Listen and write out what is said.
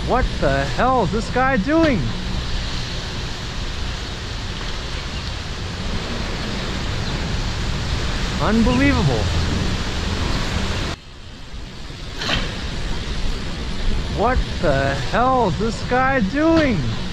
What the hell is this guy doing? Unbelievable. What the hell is this guy doing?